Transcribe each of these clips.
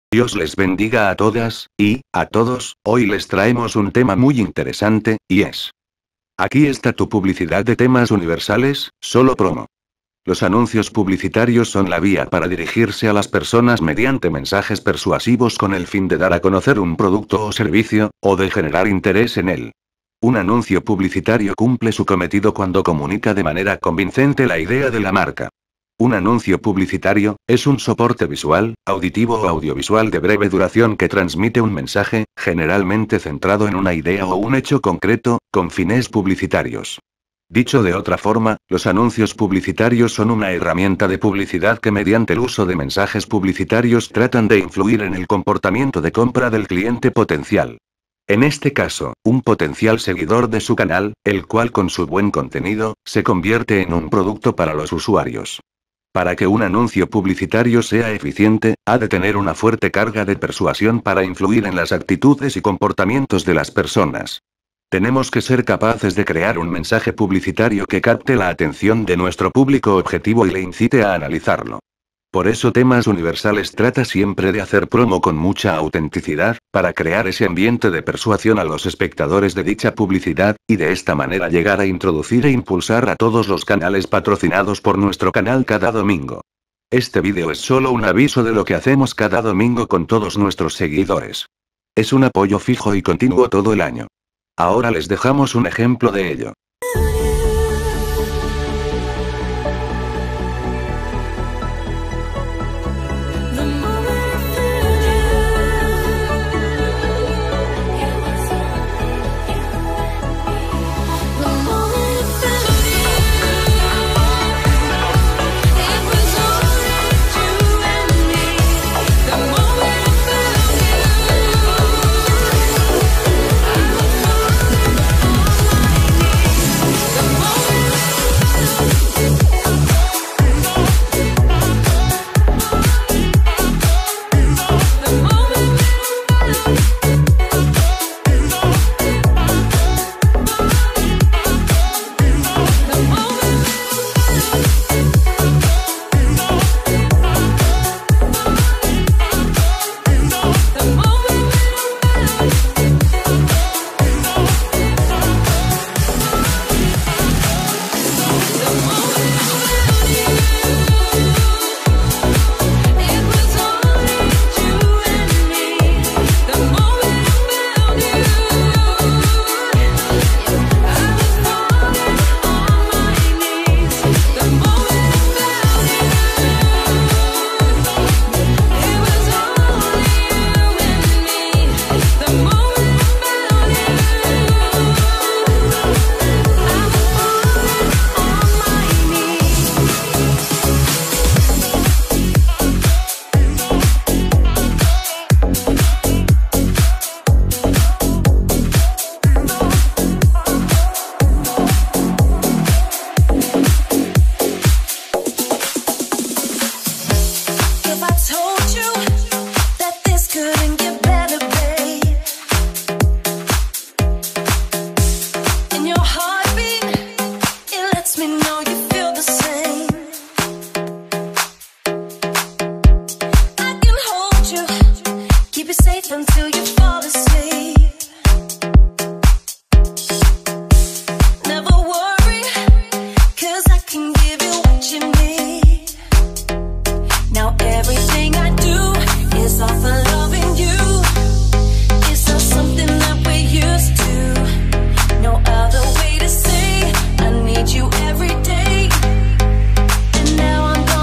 Dios les bendiga a todas, y, a todos, hoy les traemos un tema muy interesante, y es... Aquí está tu publicidad de temas universales, solo promo. Los anuncios publicitarios son la vía para dirigirse a las personas mediante mensajes persuasivos con el fin de dar a conocer un producto o servicio, o de generar interés en él. Un anuncio publicitario cumple su cometido cuando comunica de manera convincente la idea de la marca. Un anuncio publicitario es un soporte visual, auditivo o audiovisual de breve duración que transmite un mensaje, generalmente centrado en una idea o un hecho concreto, con fines publicitarios. Dicho de otra forma, los anuncios publicitarios son una herramienta de publicidad que mediante el uso de mensajes publicitarios tratan de influir en el comportamiento de compra del cliente potencial. En este caso, un potencial seguidor de su canal, el cual con su buen contenido, se convierte en un producto para los usuarios. Para que un anuncio publicitario sea eficiente, ha de tener una fuerte carga de persuasión para influir en las actitudes y comportamientos de las personas. Tenemos que ser capaces de crear un mensaje publicitario que capte la atención de nuestro público objetivo y le incite a analizarlo. Por eso Temas Universales trata siempre de hacer promo con mucha autenticidad, para crear ese ambiente de persuasión a los espectadores de dicha publicidad, y de esta manera llegar a introducir e impulsar a todos los canales patrocinados por nuestro canal cada domingo. Este vídeo es solo un aviso de lo que hacemos cada domingo con todos nuestros seguidores. Es un apoyo fijo y continuo todo el año. Ahora les dejamos un ejemplo de ello.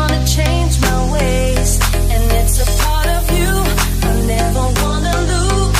Lose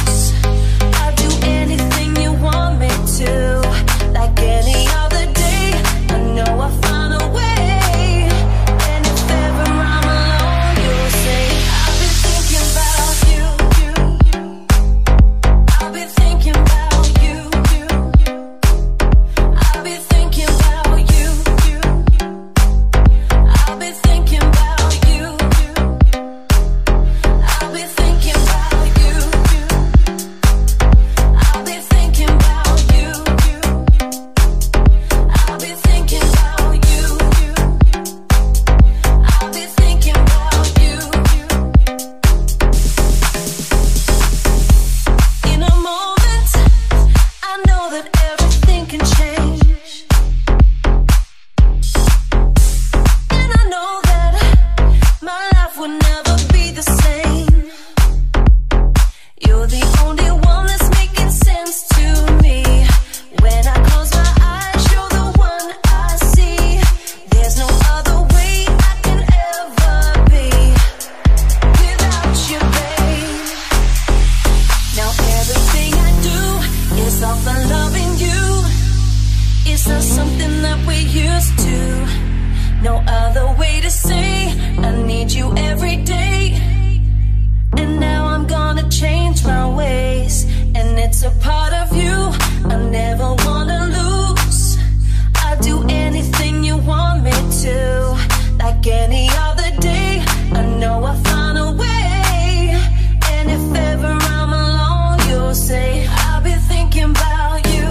It's a part of you I never wanna lose. I'd do anything you want me to. Like any other day, I know I'll find a way. And if ever I'm alone, you'll say I've been thinking about you.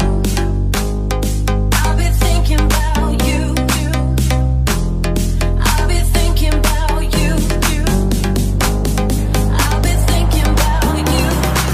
I've been thinking about you. I've been thinking about you. I've been thinking about you.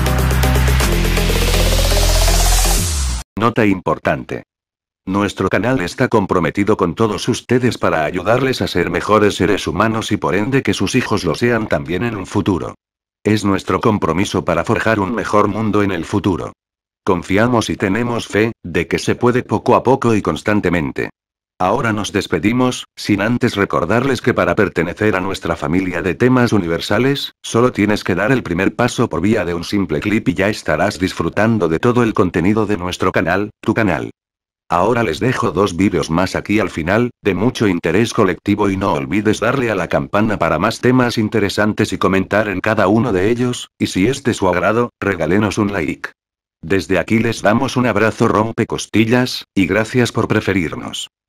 Nota importante. Nuestro canal está comprometido con todos ustedes para ayudarles a ser mejores seres humanos y por ende que sus hijos lo sean también en un futuro. Es nuestro compromiso para forjar un mejor mundo en el futuro. Confiamos y tenemos fe, de que se puede poco a poco y constantemente. Ahora nos despedimos, sin antes recordarles que para pertenecer a nuestra familia de temas universales, solo tienes que dar el primer paso por vía de un simple clip y ya estarás disfrutando de todo el contenido de nuestro canal, tu canal. Ahora les dejo 2 vídeos más aquí al final, de mucho interés colectivo y no olvides darle a la campana para más temas interesantes y comentar en cada uno de ellos, y si es de su agrado, regálenos un like. Desde aquí les damos un abrazo rompecostillas, y gracias por preferirnos.